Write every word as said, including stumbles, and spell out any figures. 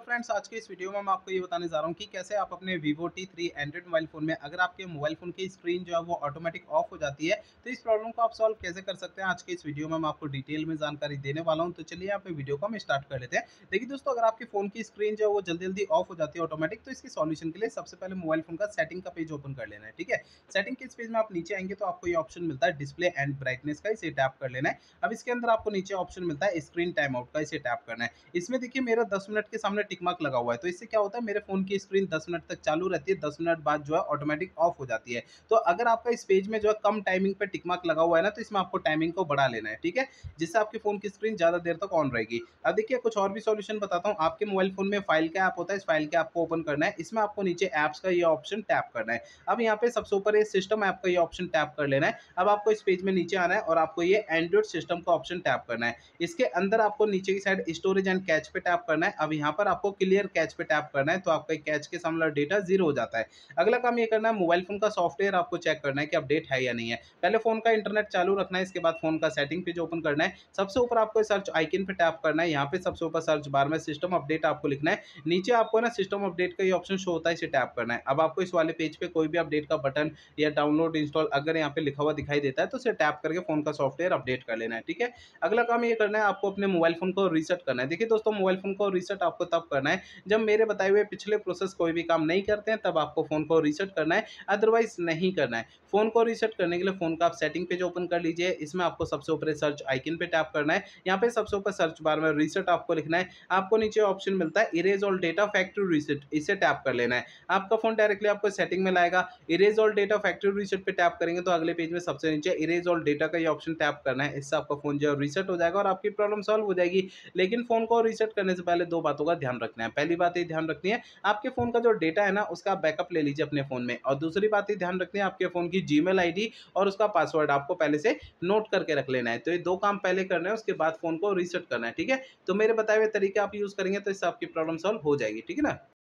Friends, आज के इस वीडियो में मैं आपको ये बताने जा रहा हूँ कि कैसे आप अपने Vivo T three Android mobile phone में अगर आपके मोबाइल फ़ोन की स्क्रीन जो है वो ऑटोमेटिक ऑफ हो जाती है, तो इस प्रॉब्लम को आप सॉल्व कैसे कर सकते हैं। आज के इस वीडियो में मैं आपको डिटेल में जानकारी देने वाला हूँ। तो चलिए यहाँ पे वीडियो को हम स्टार्ट कर लेते हैं। देखिए दोस्तों, अगर आपके फ़ोन की स्क्रीन जो है वो जल्दी-जल्दी ऑफ हो जाती है ऑटोमेटिक, तो इसके सॉल्यूशन के लिए सबसे पहले मोबाइल फ़ोन का सेटिंग का पेज ओपन कर लेना है, ठीक है। सेटिंग के इस पेज में आप नीचे आएँगे तो आपको ये ऑप्शन मिलता है डिस्प्ले एंड ब्राइटनेस का, इसे टैप कर लेना है। अब इसके अंदर आपको नीचे ऑप्शन मिलता है स्क्रीन टाइम आउट का, इसे टैप करना है। इसमें देखिए मेरा दस मिनट के सामने टिक मार्क लगा हुआ है, तो इससे क्या होता है मेरे फ़ोन की स्क्रीन दस मिनट तक चालू रहती है, दस मिनट बाद जो है ऑटोमेटिक ऑफ हो जाती है। तो अगर आपका इस पेज में जो है कम टाइमिंग पे टिक मार्क लगा हुआ है ना, तो इसमें आपको टाइमिंग को बढ़ा लेना है, ठीक है? जिससे आपके फ़ोन की स्क्रीन ज़्यादा देर तक ऑन रहेगी। अब देखिए कुछ और भी सॉल्यूशन बताता हूँ। आपके मोबाइल फ़ोन में फाइल का ऐप होता है, इस फाइल के ऐप को ओपन करना है। इसमें आपको नीचे ऐप्स का ये ऑप्शन टैप करना है। अब यहाँ पे सबसे ऊपर ये सिस्टम ऐप का ये ऑप्शन टैप कर लेना है। अब आपको इस पेज में नीचे आना है और आपको ये एंड्रॉइड सिस्टम का ऑप्शन टैप करना है। इसके अंदर आपको नीचे की साइड स्टोरेज एंड कैच पे टैप करना है। अब यहाँ पर आपको क्लियर कैच पे टैप करना है, तो आपका कैच के सामने डेटा ज़ीरो हो जाता है। अगला काम ये करना है, मोबाइल फ़ोन का सॉफ्टवेयर आपको चेक करना है कि अपडेट है या नहीं है। पहले फ़ोन का इंटरनेट चालू रखना है, इसके बाद फ़ोन का सेटिंग पेज ओपन करना है। सबसे ऊपर आपको सर्च आइकन पे टैप करना है। यहाँ पे सबसे ऊपर सर्च बार में सिस्टम अपडेट आपको लिखना है। नीचे आपको ना सिस्टम अपडेट का ये ऑप्शन शो होता है, इसे टैप करना है। अब आपको इस वाले पेज पे कोई भी अपडेट का बटन या डाउनलोड इंस्टॉल अगर यहाँ पे लिखा हुआ दिखाई देता है, तो उसे टैप करके फ़ोन का सॉफ्टवेयर अपडेट कर लेना है, ठीक है। अगला काम ये करना है, आपको अपने मोबाइल फ़ोन को रीसेट करना है। देखिए दोस्तों, मोबाइल फ़ोन को रीसेट आपको तब करना है जब मेरे बताए हुए पिछले प्रोसेस कोई भी काम नहीं करते हैं, तब आपको फ़ोन को रीसेट करना है, अदरवाइज़ नहीं करना है। फ़ोन को रीसेट करने के लिए फ़ोन का आप सेटिंग पेज ओपन कर लीजिए। इसमें आपको सबसे ऊपर सर्च आइकन पे टैप करना है। यहाँ पे सबसे ऊपर सर्च बार में रीसेट आपको लिखना है। आपको नीचे ऑप्शन मिलता है erase all data factory reset, इसे टैप कर लेना है। आपका फ़ोन डायरेक्टली आपको सेटिंग में लाएगा। Erase all data factory reset पे टैप करेंगे तो अगले पेज में सबसे नीचे इरेज ऑल डेटा का ये ऑप्शन टैप करना है। इससे आपका फ़ोन जो है रीसेट हो जाएगा और आपकी प्रॉब्लम सॉल्व हो जाएगी। लेकिन फ़ोन को रीसेट करने से पहले दो बातों का ध्यान रखना है। पहली बात ये ध्यान रखनी है, आपके फ़ोन का जो डेटा है ना, उसका आप बैकअप ले लीजिए अपने फ़ोन में। और दूसरी बात ये ध्यान रखनी है, आपके फ़ोन की जीमेल आईडी और उसका पासवर्ड आपको पहले से नोट करके रख लेना है। तो ये दो काम पहले करने हैं, उसके बाद फ़ोन को रीसेट करना है, ठीक है? तो मेरे बताए हुए तरीके आप यूज़ करेंगे तो इससे आपकी प्रॉब्लम सॉल्व हो जाएगी, ठीक है ना?